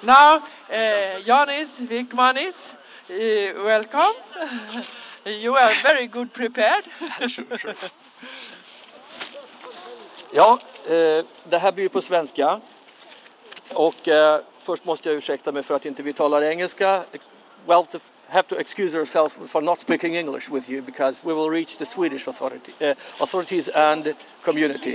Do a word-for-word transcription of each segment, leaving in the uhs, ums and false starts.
Now, uh, Janis Vikmanis, uh, welcome. You are very good prepared. Sure, sure. Ja, eh, det här blir på svenska. Och eh, först måste jag ursäkta mig för att inte vi talar engelska. Well, to have to excuse ourselves for not speaking English with you because we will reach the Swedish authority, uh, authorities and community.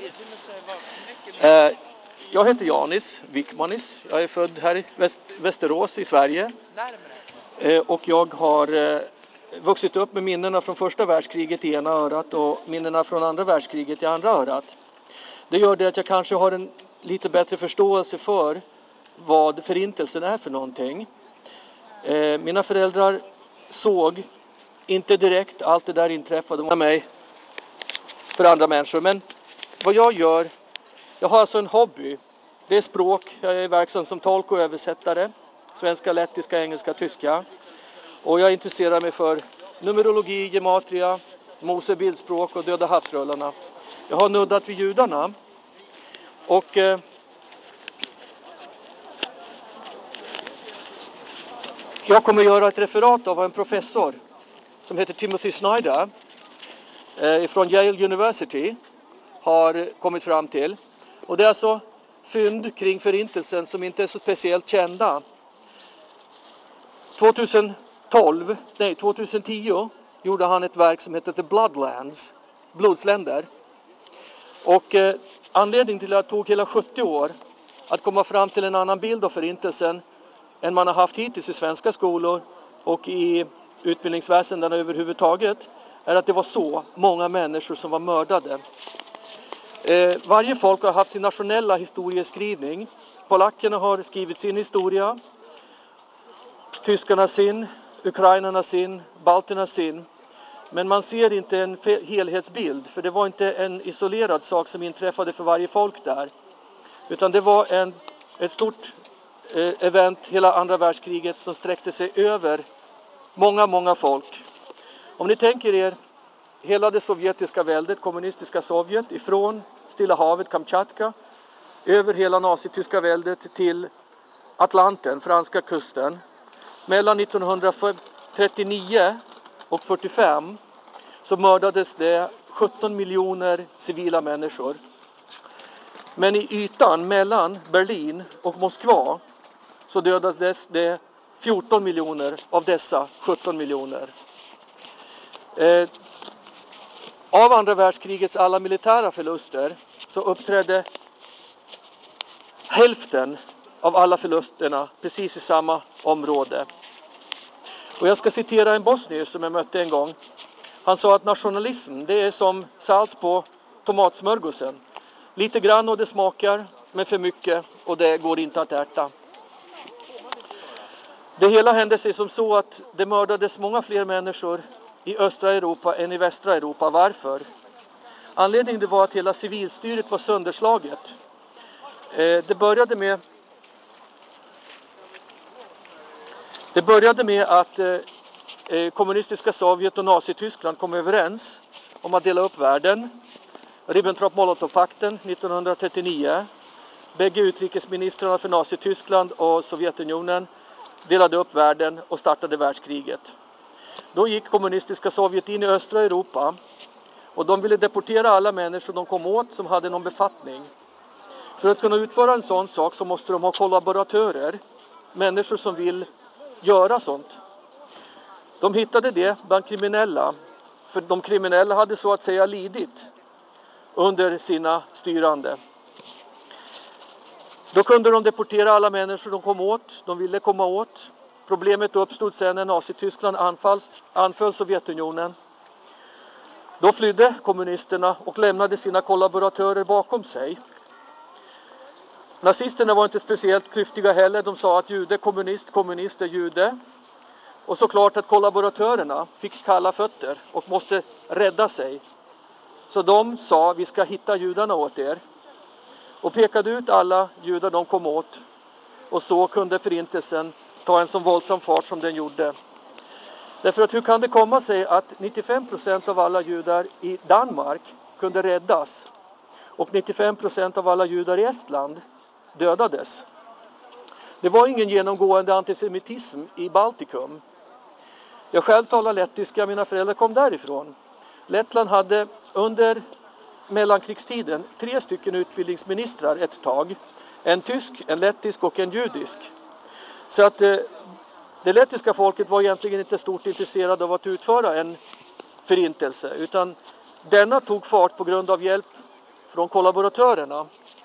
Eh, jag heter Janis Vikmanis. Jag är född här i Väst- Västerås i Sverige. Eh, och jag har eh, vuxit upp med minnena från första världskriget i ena örat och minnena från andra världskriget i andra örat. Det gör det att jag kanske har en lite bättre förståelse för vad förintelsen är för någonting. Eh, mina föräldrar såg inte direkt allt det där inträffade med mig för andra människor. Men vad jag gör, jag har alltså en hobby. Det är språk, jag är verksam som tolk och översättare. Svenska, lettiska, engelska, tyska. Och jag intresserar mig för numerologi, gematria, Mose bildspråk och döda havsrullarna. Jag har nuddat vid judarna. Och eh, jag kommer göra ett referat av en professor som heter Timothy Snyder eh, från Yale University har kommit fram till. Och det är alltså fynd kring förintelsen som inte är så speciellt kända. tjugohundratolv, nej tjugohundratio gjorde han ett verk som heter The Bloodlands, blodsländer. Och eh, anledningen till att det tog hela sjuttio år att komma fram till en annan bild av förintelsen än man har haft hittills i svenska skolor och i utbildningsväsendet överhuvudtaget är att det var så många människor som var mördade. Eh, varje folk har haft sin nationella historieskrivning. Polackerna har skrivit sin historia, tyskarna sin, ukrainarna sin, balterna sin. Men man ser inte en helhetsbild, för det var inte en isolerad sak som inträffade för varje folk där. Utan det var en, ett stort eh, event, hela andra världskriget, som sträckte sig över många, många folk. Om ni tänker er hela det sovjetiska väldet, kommunistiska Sovjet, ifrån Stilla havet, Kamchatka, över hela nazityska väldet till Atlanten, franska kusten. Mellan nittonhundratrettionio och fyrtiofem så mördades det sjutton miljoner civila människor. Men i ytan mellan Berlin och Moskva så dödades det fjorton miljoner av dessa sjutton miljoner. Eh, av andra världskrigets alla militära förluster så uppträdde hälften av alla förlusterna precis i samma område. Och jag ska citera en bosnier som jag mötte en gång. Han sa att nationalism, det är som salt på tomatsmörgåsen. Lite grann och det smakar, men för mycket och det går inte att äta. Det hela hände sig som så att det mördades många fler människor i östra Europa än i västra Europa. Varför? Anledningen var att hela civilstyret var sönderslaget. Det började med Det började med att eh, kommunistiska Sovjet och Nazityskland kom överens om att dela upp världen. Ribbentrop-Molotov-pakten nittonhundratrettionio. Bägge utrikesministrarna för Nazityskland och Sovjetunionen delade upp världen och startade världskriget. Då gick kommunistiska Sovjet in i östra Europa och de ville deportera alla människor de kom åt som hade någon befattning. För att kunna utföra en sån sak så måste de ha kollaboratörer, människor som vill göra sånt. De hittade det bland kriminella, för de kriminella hade så att säga lidit under sina styrande. Då kunde de deportera alla människor de kom åt, de ville komma åt. Problemet uppstod sen när Nazityskland anfall, anföll Sovjetunionen. Då flydde kommunisterna och lämnade sina kollaboratörer bakom sig. Nazisterna var inte speciellt klyftiga heller. De sa att jude, kommunist, kommunist är jude. Och såklart att kollaboratörerna fick kalla fötter och måste rädda sig. Så de sa, vi ska hitta judarna åt er. Och pekade ut alla judar de kom åt. Och så kunde förintelsen ta en sån våldsam fart som den gjorde. Därför att hur kan det komma sig att nittiofem procent av alla judar i Danmark kunde räddas. Och nittiofem procent av alla judar i Estland dödades. Det var ingen genomgående antisemitism i Baltikum. Jag själv talar lettiska, mina föräldrar kom därifrån. Lettland hade under mellankrigstiden tre stycken utbildningsministrar ett tag. En tysk, en lettisk och en judisk. Så att eh, det lettiska folket var egentligen inte stort intresserade av att utföra en förintelse. Utan denna tog fart på grund av hjälp från kollaboratörerna.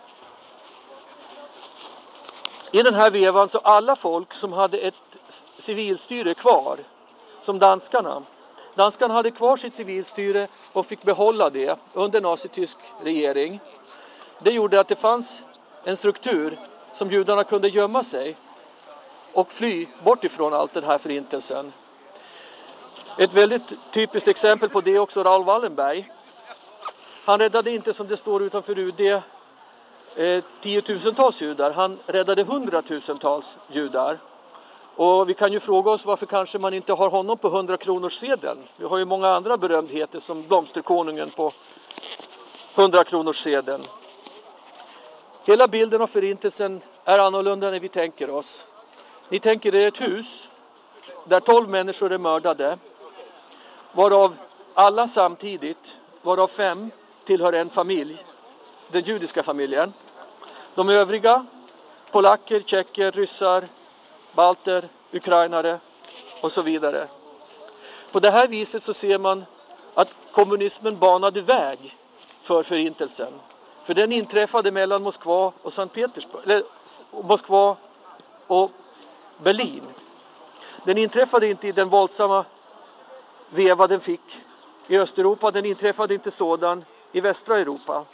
I den här vevan så alla folk som hade ett civilstyre kvar, som danskarna. Danskarna hade kvar sitt civilstyre och fick behålla det under nazitysk regering. Det gjorde att det fanns en struktur som judarna kunde gömma sig och fly bort ifrån allt den här förintelsen. Ett väldigt typiskt exempel på det är också Raoul Wallenberg. Han räddade inte, som det står utanför U D, eh, tiotusentals judar. Han räddade hundratusentals judar. Och vi kan ju fråga oss varför kanske man inte har honom på hundra kronors sedeln. Vi har ju många andra berömdheter som Blomsterkonungen på hundra kronors sedeln. Hela bilden av förintelsen är annorlunda när vi tänker oss. Ni tänker er ett hus där tolv människor är mördade. Varav alla samtidigt, varav fem tillhör en familj. Den judiska familjen. De övriga, polacker, tjecker, ryssar, balter, ukrainare och så vidare. På det här viset så ser man att kommunismen banade väg för förintelsen. För den inträffade mellan Moskva och Sankt Petersburg, eller Moskva och Berlin. Den inträffade inte i den våldsamma veva den fick i Östeuropa. Den inträffade inte sådan i västra Europa.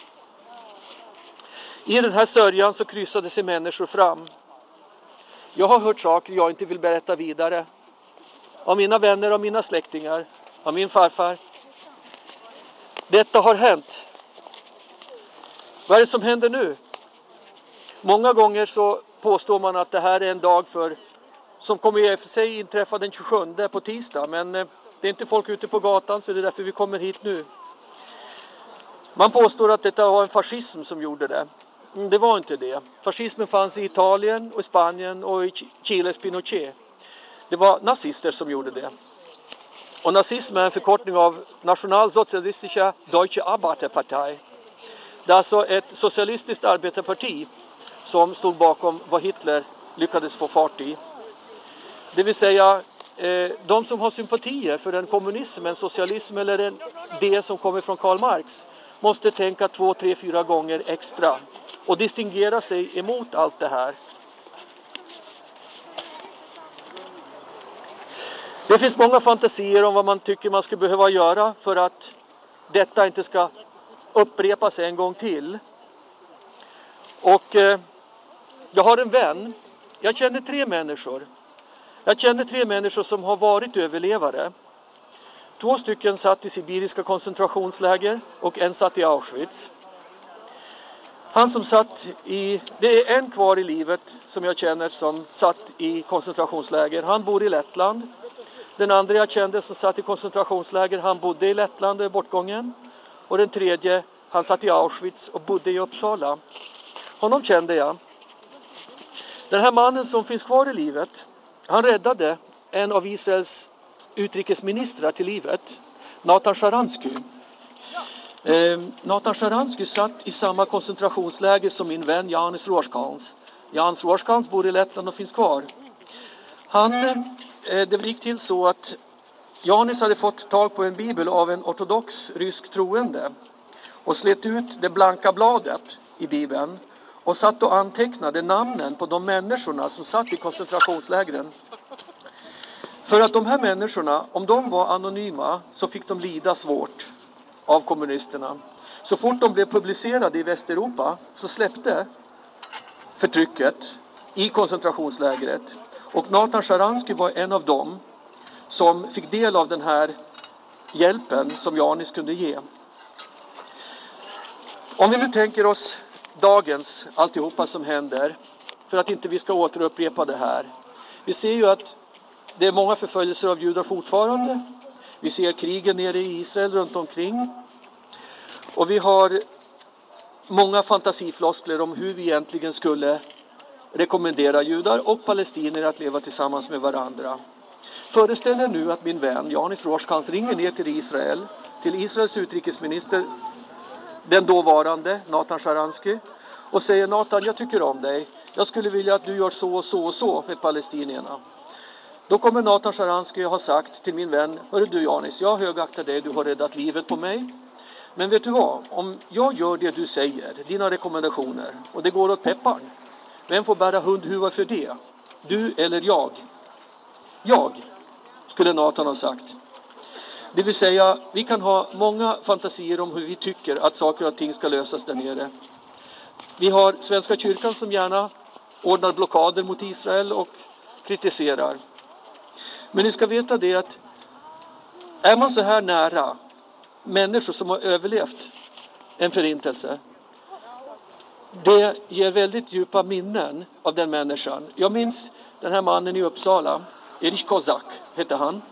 I den här sörjan så kryssade sig människor fram. Jag har hört saker jag inte vill berätta vidare. Av mina vänner, av mina släktingar, av min farfar. Detta har hänt. Vad är det som händer nu? Många gånger så påstår man att det här är en dag för, som kommer i och för sig inträffa den tjugosjunde på tisdag. Men det är inte folk ute på gatan, så det är därför vi kommer hit nu. Man påstår att detta var en fascism som gjorde det. Det var inte det. Fascismen fanns i Italien och Spanien och i Chiles Pinochet. Det var nazister som gjorde det. Och nazism är en förkortning av Nationalsozialistische Deutsche Arbeiterpartei. Det är alltså ett socialistiskt arbetarparti som stod bakom vad Hitler lyckades få fart i. Det vill säga, de som har sympatier för en kommunism, en socialism eller en det som kommer från Karl Marx måste tänka två, tre, fyra gånger extra och distingera sig emot allt det här. Det finns många fantasier om vad man tycker man skulle behöva göra för att detta inte ska upprepas en gång till. Och eh, jag har en vän, jag känner tre människor. Jag känner tre människor som har varit överlevare. Två stycken satt i sibiriska koncentrationsläger och en satt i Auschwitz. Han som satt i, det är en kvar i livet som jag känner som satt i koncentrationsläger. Han bor i Lettland. Den andra jag kände som satt i koncentrationsläger, han bodde i Lettland och är bortgången. Och den tredje, han satt i Auschwitz och bodde i Uppsala. Honom kände jag. Den här mannen som finns kvar i livet, han räddade en av Israels utrikesministrar till livet, Natan Sharansky. Eh, Natan Sharansky satt i samma koncentrationsläger som min vän Janis Roskans. Janis Roskans bor i Lettland och finns kvar. Han, eh, det gick till så att Janis hade fått tag på en bibel av en ortodox rysk troende och slet ut det blanka bladet i bibeln och satt och antecknade namnen på de människorna som satt i koncentrationslägren. För att de här människorna, om de var anonyma, så fick de lida svårt av kommunisterna. Så fort de blev publicerade i Västeuropa så släppte förtrycket i koncentrationslägret. Och Natan Sharansky var en av dem som fick del av den här hjälpen som Janis kunde ge. Om vi nu tänker oss dagens alltihopa som händer, för att inte vi ska återupprepa det här. Vi ser ju att det är många förföljelser av judar fortfarande. Vi ser krigen nere i Israel runt omkring. Och vi har många fantasifloskler om hur vi egentligen skulle rekommenderar judar och palestinier att leva tillsammans med varandra. Föreställ er nu att min vän Janis Roshkans ringer ner till Israel, till Israels utrikesminister, den dåvarande Natan Sharansky, och säger: Natan, jag tycker om dig. Jag skulle vilja att du gör så och så och så med palestinierna. Då kommer Natan Sharansky ha sagt till min vän: hörru du Janis, jag högaktar dig, du har räddat livet på mig. Men vet du vad, om jag gör det du säger, dina rekommendationer, och det går åt pepparn, vem får bära hundhuva för det? Du eller jag? Jag, skulle Natan ha sagt. Det vill säga, vi kan ha många fantasier om hur vi tycker att saker och ting ska lösas där nere. Vi har Svenska kyrkan som gärna ordnar blockader mot Israel och kritiserar. Men ni ska veta det att är man så här nära människor som har överlevt en förintelse, det ger väldigt djupa minnen av den människan. Jag minns den här mannen i Uppsala, Erich Kozak hette han.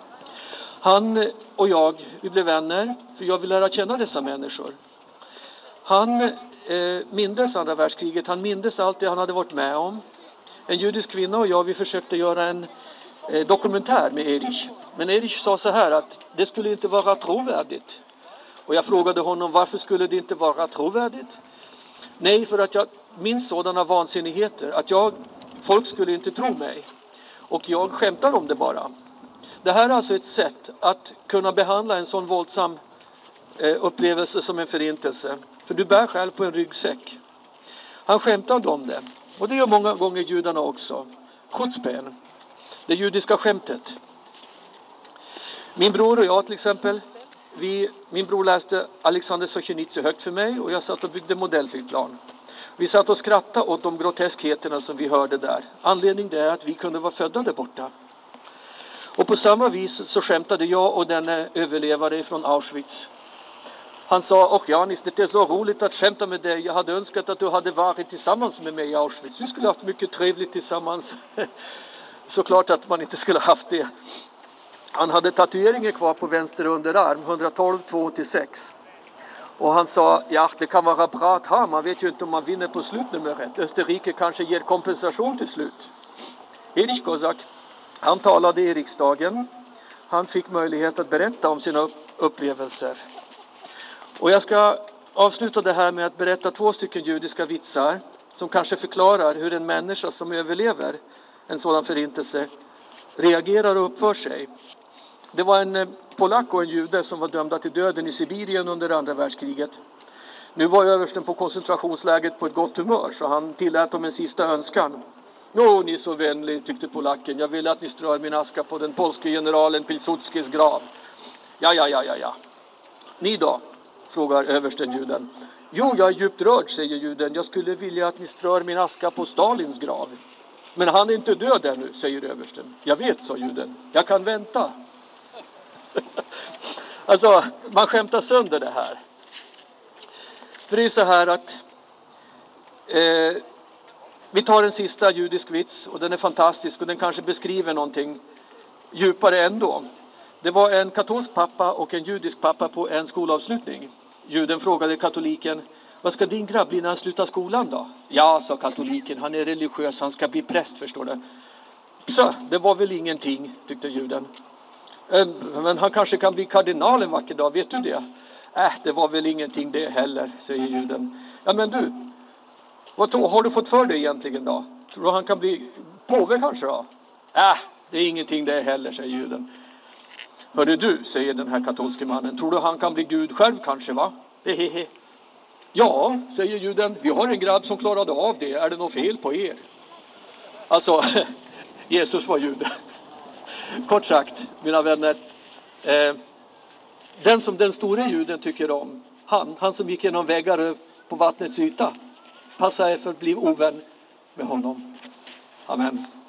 Han och jag, vi blev vänner för jag vill lära känna dessa människor. Han eh, mindes andra världskriget, han mindes allt det han hade varit med om. En judisk kvinna och jag, vi försökte göra en eh, dokumentär med Erich. Men Erich sa så här att det skulle inte vara trovärdigt. Och jag frågade honom, varför skulle det inte vara trovärdigt? Nej, för att jag minns sådana vansinnigheter att jag, folk skulle inte tro mig. Och jag skämtar om det bara. Det här är alltså ett sätt att kunna behandla en sån våldsam eh, upplevelse som en förintelse. För du bär själv på en ryggsäck. Han skämtade om det. Och det gör många gånger judarna också. Chutzpen, det judiska skämtet. Min bror och jag till exempel, vi, min bror läste Alexander Solzhenitsyn högt för mig och jag satt och byggde modellflygplan. Vi satt och skrattade åt de groteskheterna som vi hörde där. Anledningen är att vi kunde vara födda där borta. Och på samma vis så skämtade jag och den överlevare från Auschwitz. Han sa, och Janis, det är så roligt att skämta med dig. Jag hade önskat att du hade varit tillsammans med mig i Auschwitz. Vi skulle ha haft mycket trevligt tillsammans. Såklart att man inte skulle ha haft det. Han hade tatueringar kvar på vänster underarm, ett ett två två åttiosex. Och han sa, ja det kan vara bra att ha, man vet ju inte om man vinner på slutnumret. Österrike kanske ger kompensation till slut. Erich Kozak, han talade i riksdagen. Han fick möjlighet att berätta om sina upplevelser. Och jag ska avsluta det här med att berätta två stycken judiska vitsar som kanske förklarar hur en människa som överlever en sådan förintelse reagerar och uppför sig. Det var en polack och en jude som var dömda till döden i Sibirien under andra världskriget. Nu var översten på koncentrationsläget på ett gott humör så han tillät dem en sista önskan. Nå, ni är så vänlig, tyckte polacken. Jag vill att ni strör min aska på den polske generalen Pilsudskis grav. Ja, ja, ja, ja, ja. Ni då? Frågar översten juden. Jo, jag är djupt rörd, säger juden. Jag skulle vilja att ni strör min aska på Stalins grav. Men han är inte död ännu, säger översten. Jag vet, sa juden. Jag kan vänta. Alltså, man skämtar sönder det här. För det är så här att eh, vi tar en sista judisk vits och den är fantastisk och den kanske beskriver någonting djupare ändå. Det var en katolsk pappa och en judisk pappa på en skolavslutning. Juden frågade katoliken, vad ska din grabb bli när han slutar skolan då? Ja, sa katoliken, han är religiös, han ska bli präst, förstår du. Så, det var väl ingenting, tyckte juden. Men han kanske kan bli kardinal en vacker dag, vet du det? Äh, det var väl ingenting det heller, säger juden. Ja, men du, vad då, har du fått för dig egentligen då? Tror du han kan bli påve kanske då? Äh, det är ingenting det heller, säger juden. Hörru du, säger den här katolske mannen, tror du han kan bli Gud själv kanske, va? Hehehe. Ja, säger juden, vi har en grabb som klarade av det, är det något fel på er? Alltså, Jesus var jude. Kort sagt, mina vänner, eh, den som den stora juden tycker om, han, han som gick genom väggar på vattnets yta, passa er för att bli ovän med honom. Amen.